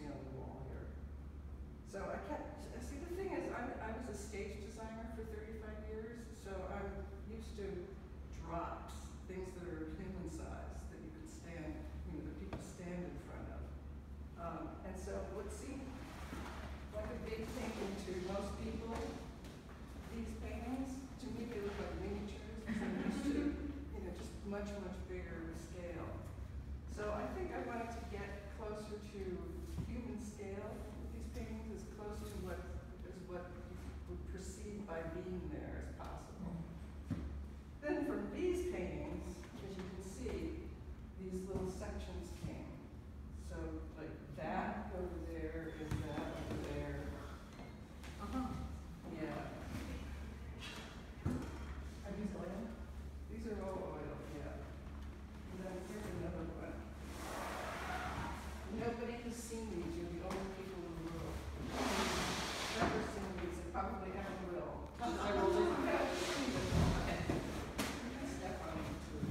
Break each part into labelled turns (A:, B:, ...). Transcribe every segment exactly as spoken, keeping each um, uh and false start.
A: see on the wall here. So I kept, see the thing is, I, I was a stage designer for thirty-five years, so I'm used to drops, things that are human size, that you could stand, you know, that people stand in front of. Um, and so what seemed like a big painting to most people, these paintings, to me they look like miniatures, because I'm used to, you know, just much, much bigger scale. So I think I wanted to get closer to human scale with these paintings, as close to what is what you would perceive by being there as possible. Then from these paintings, as you can see, these little sections came. So like that over there and that over there. Uh-huh. Yeah. Are these oil? These are all oil, yeah. And then here's another one. Nobody has seen these. You're the only people in the world. Never seen these, and probably ever will. I will just okay. You can step on them too.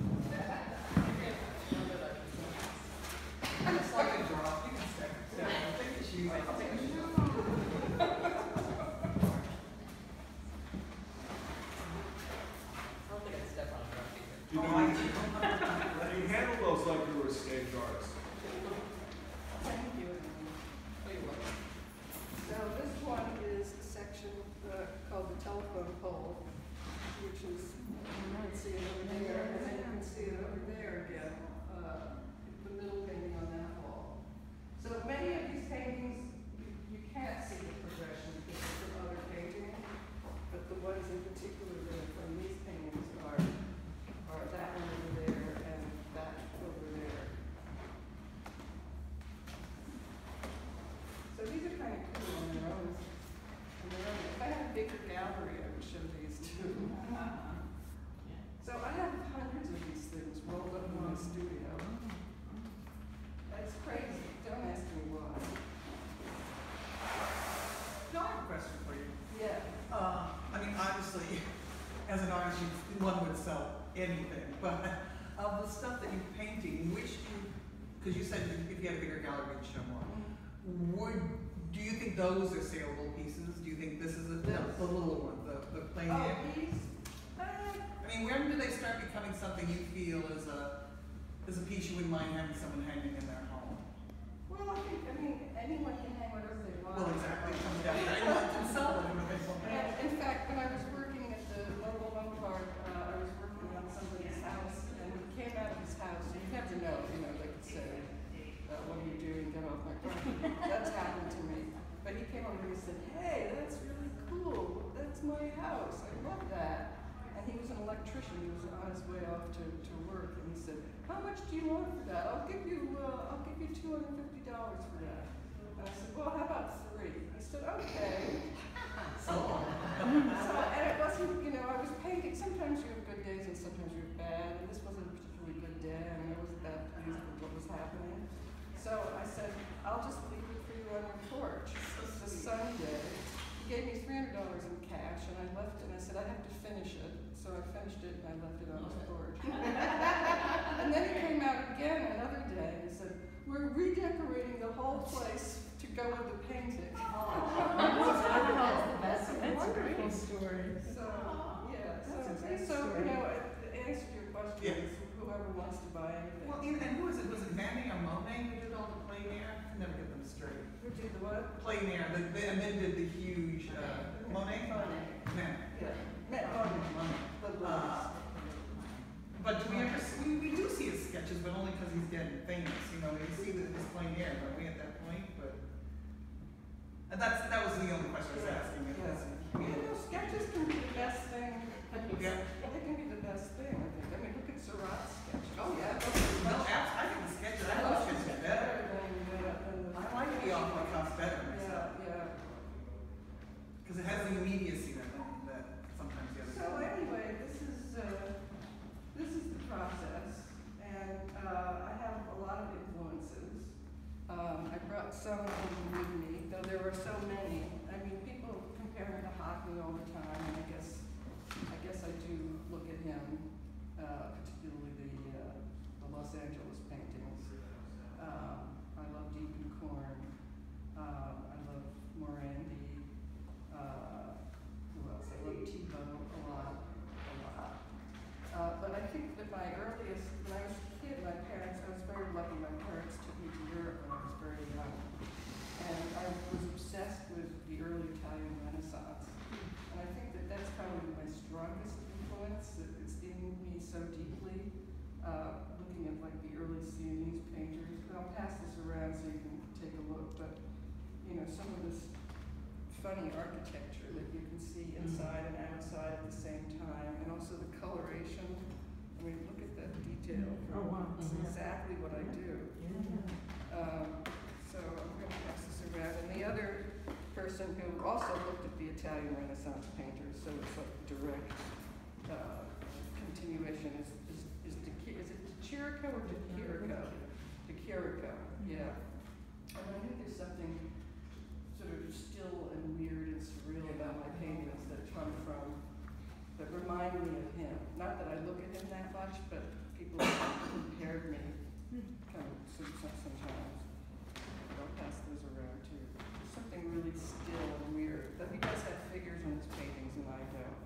A: It's like a drop. You can step. So I'll take the shoes. I'll take the shoes. I'll take a step on it.
B: You know, you handle those like you were a stage artist.
A: Thank you. So this one is a section uh, called the telephone pole, which is, you can see it over there, and then you can see it over there again, uh, the middle painting on that wall. So many of these paintings, you, you can't see the progression because it's from other paintings, but the ones in particular that are from these paintings are, are that one over there and that over there. So these are kind of cool on their own. On their own. If I had a bigger gallery, I would show these too. So I have hundreds of these things rolled up in my studio. That's crazy. Don't ask me why.
C: No, I have a question for you.
A: Yeah.
C: Uh, I mean, obviously, as an artist, you, one would sell anything, but of the stuff that you're painting, which you, because you said if you had a bigger gallery, you'd show more. Would, do you think those are saleable pieces? Do you think this is a, no, the little one, the, the plain
A: Oh,
C: air?
A: these? Uh,
C: I mean, when do they start becoming something you feel is a, is a piece you wouldn't mind having someone hanging in their home?
A: well, I think, I mean, anyone can hang whatever they want.
C: Well, exactly. It comes down to anyone can sell it.
A: And in fact, when I was working at the local home park, uh, I was working on somebody's house, and we came out of his house, and you never know, you know, they could say, uh, what are you doing, get off my property. That's happened to me. But he came over and he said, hey, that's really cool, that's my house, I love that. And he was an electrician, he was on his way off to, to work, and he said, how much do you want for that? I'll give you, uh, I'll give you two hundred fifty dollars for that. And I said, well, how about three? He said, okay. So, so, and it wasn't, you know, I was painting, sometimes you have good days and sometimes you have bad, and this wasn't a particularly good day, I mean, I wasn't that pleased with what was happening. So I said, I'll just leave it for you on your porch. It's a Sunday. He gave me three hundred dollars in cash, and I left it, and I said, I have to finish it. So I finished it, and I left it on his porch. And then he came out again another day, and he said, we're redecorating the whole place to go with the painting.
D: That's the best. That's a wonderful story.
A: So, yeah.
D: That's
A: So,
D: a great
A: so
D: story.
A: you know, the answer to your question
C: Yeah.
A: is whoever wants to buy anything.
C: Well, and, and who is it? Was it Manny or Monet who did all the plein air? I can never get them straight.
A: Who did the what?
C: Plein air, the, the, and then did the huge, uh, Monet?
A: Monet.
C: Man.
A: Yeah. Met Monet.
C: Monet.
A: The
C: Uh,
A: Lewis.
C: but do we ever, see- we, we do see his sketches, but only because he's getting famous, you know, we see the, his plein air, aren't we, at that point, but. And that's, that was the only question I was asking. It
A: Yeah.
C: was-
A: You know, sketches can be the best thing.
C: Yeah.
A: They can be the best thing, I think. I mean, look at Seurat's sketch. Oh, yeah.
C: No, abs- I think the sketches, I love sketches better.
A: than the, than the.
C: I like the off the cuff better myself.
A: Yeah, yeah.
C: Because it has the immediacy that, that sometimes the other.
A: So anyway, this is, uh, this is the process, and, uh, I have a lot of influences. Um, I brought some of them with me, though there were so many. I mean, people compare me to hockey all the time, and I guess, I guess I do look at him, uh, particularly the, uh, the Los Angeles paintings. Um, I love Deep in Corn. funny architecture that you can see inside and outside at the same time, and also the coloration. I mean, look at that detail.
D: Oh, wow.
A: It's
D: Mhm.
A: exactly what I do. Um, so I'm going to pass this around. And the other person who also looked at the Italian Renaissance painters, so it's like direct uh, continuation, is is is, De, is it De Chirico or De Chirico? De Chirico, yeah. And I think there's something sort of still and weird and surreal about my paintings that come from, that remind me of him. Not that I look at him that much, but people have compared me kind of sometimes. I'll pass those around too. There's something really still and weird. That he does have figures in his paintings and I don't.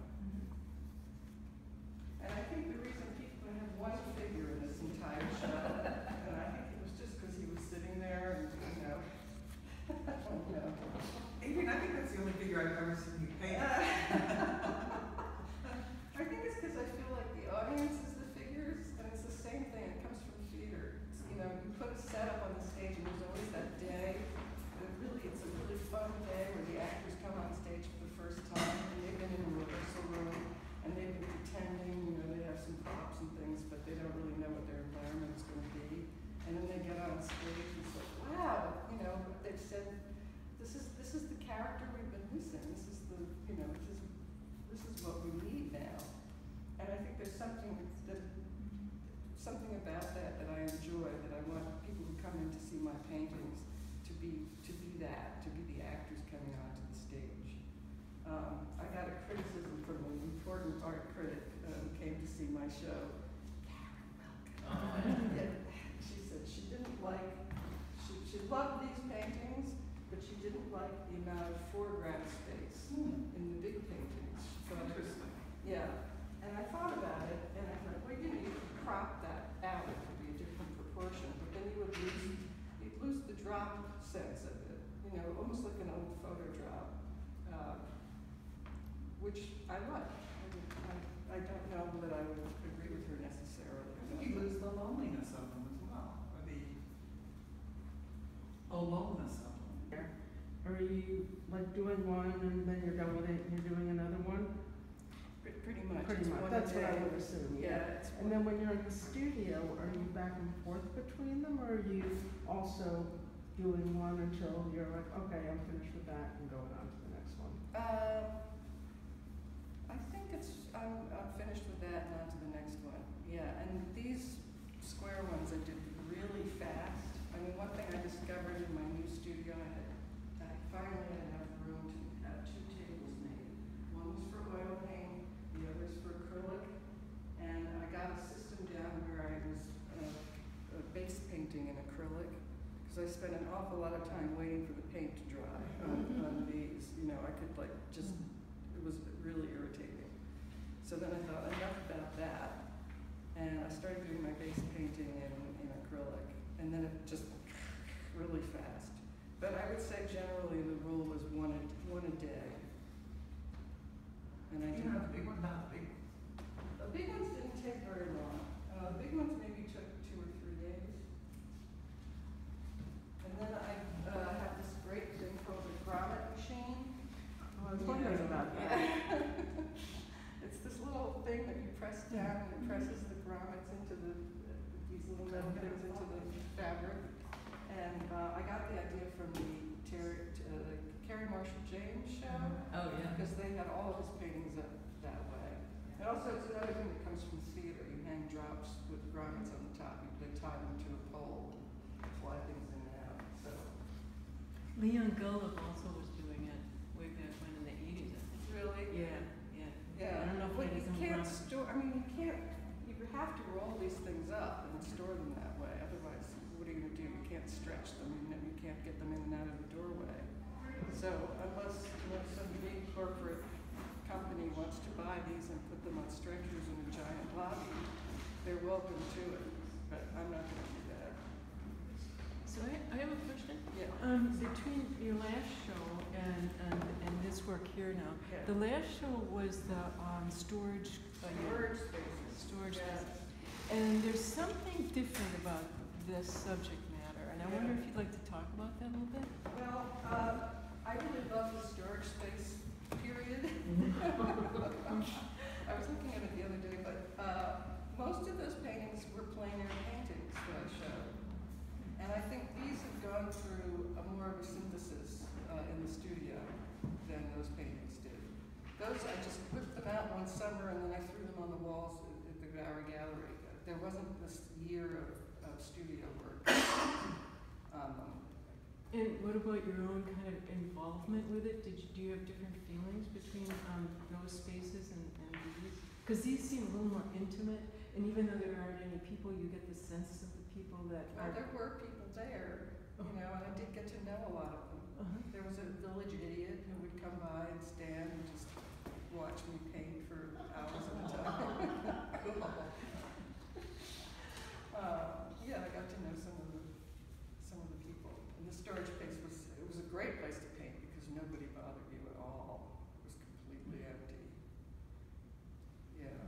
A: And I think the reason people have one figure in this entire show, and I think it was just because he was sitting there and, you know, I don't know.
C: Adrian, I think that's the only figure I've ever seen you paint.
A: I think it's because I feel like the audience is the figures, and it's the same thing. It comes from theater. It's, you know, you put a setup on the stage, and there's always that day. And it really, it's a really fun day where the actors come on stage for the first time, and they've been in a rehearsal room, and they've been pretending. You know, they have some props and things, but they don't really know what their environment is going to be. And then they get on stage, and it's like, wow, you know, they've said, this is this is the character we've been missing. This is the, you know, this is this is what we need now. And I think there's something that something about that that I enjoy, that I want people who come in to see my paintings to be to be that, to be the actors coming onto the stage. Um, I got a criticism from an important art critic uh, who came to see my show. Karen, yeah, she said she didn't like, she, she loved these paintings, but she didn't like the amount of foreground space
C: Hmm.
A: in the big paintings. She thought it was,
C: Interesting.
A: yeah. And I thought about it, and I thought, well, you know, you could crop that out, it could be a different proportion, but then you would lose, you'd lose the drop sense of it, you know, almost like an old photo drop, uh, which I like. I, I, I don't know that I would agree with her necessarily.
C: I think you lose the loneliness of them as well, or the aloneness of them.
D: Are you like doing one and then you're done with it and you're doing another one?
A: Pre- Pretty much.
D: Pretty
A: It's
D: much,
A: one
D: that's what I
A: day.
D: would assume, yeah.
A: Yeah, it's
D: And then when you're in the studio, are you back and forth between them, or are you also doing one until you're like, okay, I'm finished with that and going on to the next one?
A: Uh, I think it's, I'm, I'm finished with that and on to the next one. Yeah, and these square ones I did really fast. I mean, one thing I discovered in my new studio, I had, I finally had enough room to have two tables made. One was for oil paint, the other was for acrylic, and I got a system down where I was uh, uh, base painting in acrylic, because I spent an awful lot of time waiting for the paint to dry on, on these. You know, I could like just, it was really irritating. So then I thought, enough about that, and I started doing my base painting in, in acrylic, and then it just really fast. But I would say generally the rule was one a, one a day. And I
C: You
A: did
C: know, the big one, not the big one.
A: the big ones didn't take very long. Uh, the big ones maybe took two or three days. And then I uh, have this great thing called a grommet machine.
D: I was wondering about that.
A: It's this little thing that you press down and it presses the grommets into the, these little metal things into the fabric. And uh, I got the idea from the Terry, uh, the Carrie Marshall James show.
E: Oh, yeah.
A: Because they had all of his paintings up that way. And also, it's another thing that comes from theater. You hang drops with grommets on the top. You, they tie them to a pole, fly things in and out. So,
E: Leon Golub also was doing it way back when in the eighties, I think.
A: really,
E: Yeah, yeah.
A: yeah.
E: I don't know if
A: But
E: it
A: you
E: was on
A: can't
E: ground.
A: store. I mean, you can't. You have to roll these things up and store them that way. Otherwise, what are you going to do? You can't stretch them. You know, you can't get them in and out of the doorway. So unless you know, some big corporate company wants to buy these and put them on stretchers in a giant lobby, they're welcome to it. But I'm not going to do that.
E: So I, I have a question.
A: Yeah.
E: Um, between your last show and, and, and this work here now,
A: Yeah.
E: the last show was the um, storage. uh,
A: Storage spaces.
E: Storage
A: Yes.
E: spaces. And there's something different about this subject matter, and I wonder
A: Yeah.
E: if you'd like to talk about that a little bit.
A: Well, uh, I really love the storage space, period. I was looking at it the other day, but uh, most of those paintings were plein air paintings that I showed. And I think these have gone through a more of a synthesis uh, in the studio than those paintings did. Those, I just whipped them out one summer and then I threw them on the walls at, at the Bowery Gallery. There wasn't this year of, of studio work on them.
E: And what about your own kind of involvement with it? Did you, do you have different feelings between um, those spaces and, and these? Because these seem a little more intimate, and even though there aren't any people, you get the sense of the people that
A: Well,
E: are.
A: there were people there, you know, and I did get to know a lot of them.
E: Uh-huh.
A: There was a village idiot who would come by and stand and just watch me paint for hours at a time. uh, yeah, I got to know some of the some of the people. And the storage space was it was a great place to paint because nobody bothered you at all. It was completely empty. Yeah.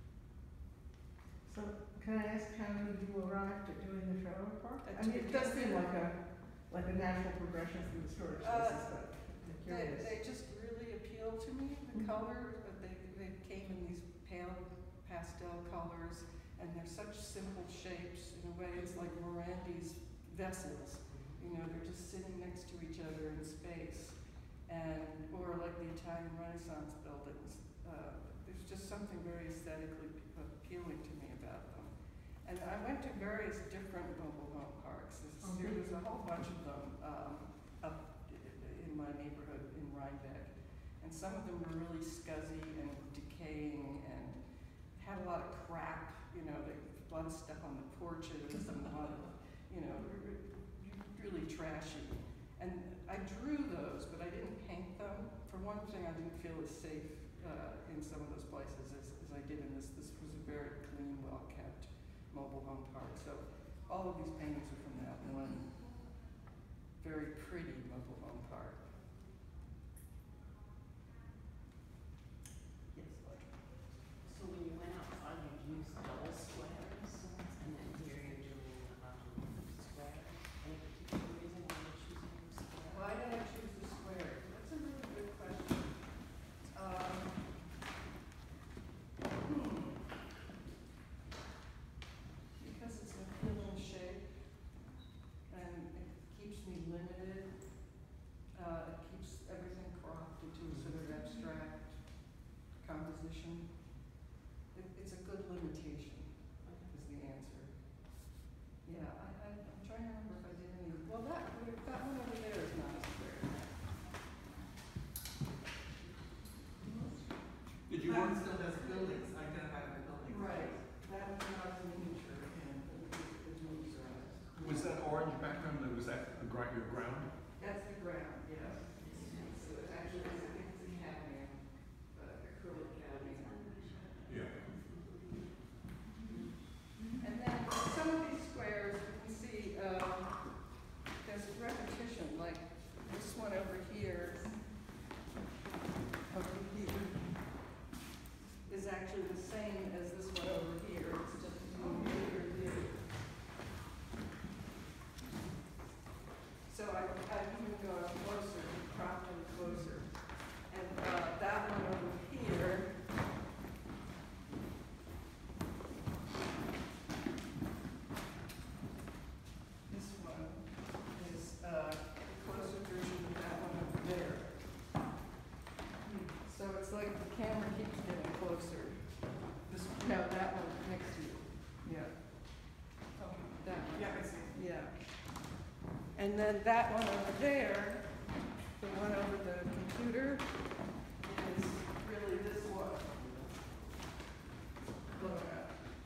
D: So can I ask how you arrived at doing the trailer park?
A: At
D: I mean, it does seem
A: doing-
D: like a, like a natural progression through the storage
A: Uh,
D: spaces, but I'm
A: They,
D: curious.
A: they just really appealed to me, the
D: Mhm.
A: colors, but they, they came in these pale pastel colors, and they're such simple shapes. In a way, it's like Morandi's vessels. You know, they're just sitting next to each other in space, and or like the Italian Renaissance buildings. Uh, there's just something very aesthetically appealing to me about them. And I went to various different mobile home parks. There's,
D: Okay.
A: there was a whole bunch of them um, up in my neighborhood in Rhinebeck, and some of them were really scuzzy and decaying and had a lot of crap. You know, they, a lot of stuff on the porches and a lot of, you know, really trashy. And I drew those, but I didn't paint them. For one thing, I didn't feel as safe uh, in some of those places as, as I did in this. This was a very clean, well-kept mobile home park. So all of these paintings are from that one very pretty mobile home park. Yes, Lloyd.
F: So when you went outside, you used double squares, and then here you're doing um, square. Any particular reason why you're choosing square?
A: Why did I choose the square? That's a really good question. Um, hmm. Because it's an appealing shape, and it keeps me limited. Uh, it keeps everything cropped into a sort of abstract composition. It, it's a good limitation, is the answer. Yeah, I, I, I'm trying to remember if I did any. Well, that that one over there is not a square.
B: Did you
C: That
B: work?
C: one still has buildings, identifiable buildings.
A: Right. That was not a miniature, and the, the moves are on it.
B: Was that orange background? Was that the gr- your ground?
A: That's the ground, yeah. So it actually, I think it's a cadmium, uh, acrylic cadmium.
B: Yeah.
A: And then some of these squares, you can see, um, there's repetition, like this one over here, over here, is actually the same as this one over here, it's just a little bigger view. So I, I've even gone closer, cropped them closer. And uh, that one over here, this one is uh, a closer version of that one over there. So it's like the camera keeps getting closer. This, no, that one next to you. Yeah. Oh, that one.
C: Yeah, I see.
A: Yeah. And then that one over there, the one over the computer, is really this one. Look at.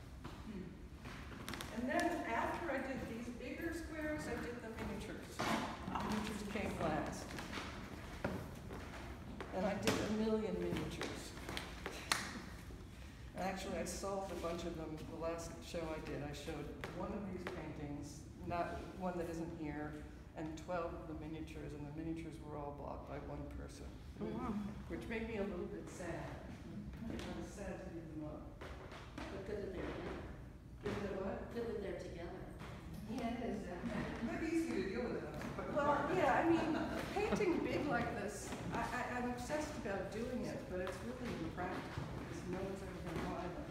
A: And then after I did these bigger squares, I did the miniatures. Miniatures came last. And I did a million miniatures. Actually, I solved a bunch of them. The last show I did, I showed one of these paintings, not one that isn't here, and twelve of the miniatures, and the miniatures were all bought by one person.
D: Oh, wow.
A: Which made me a little bit sad. I was sad to give them up.
F: But good that they're together.
A: Is it what?
F: Good that they're together.
A: Yeah, it is.
C: Might be easy to deal with it. but-
A: Well, yeah, I mean, painting big like but it's really impractical, because no one's ever gonna buy them.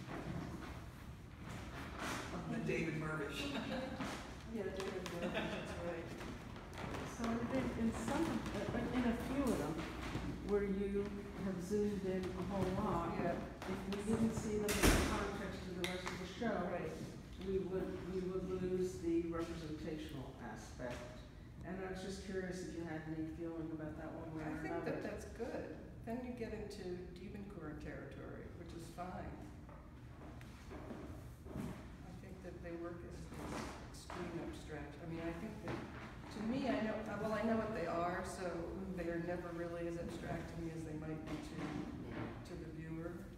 C: The David Murvish.
A: Yeah, David, that's right.
D: So in, in some, uh, in a few of them, where you have zoomed in a whole lot,
A: Yeah.
D: if we didn't see them in the context of the rest of the show,
A: Right.
D: we would, we would lose the representational aspect. And I was just curious if you had any feeling about that one way
A: I
D: or
A: think
D: another.
A: that that's good. Then you get into Diebencourt territory, which is fine. I think that they work as, as extreme abstract. I mean, I think that, to me, I know, uh, well, I know what they are, so they are never really as abstract to me as they might be to, to the viewer.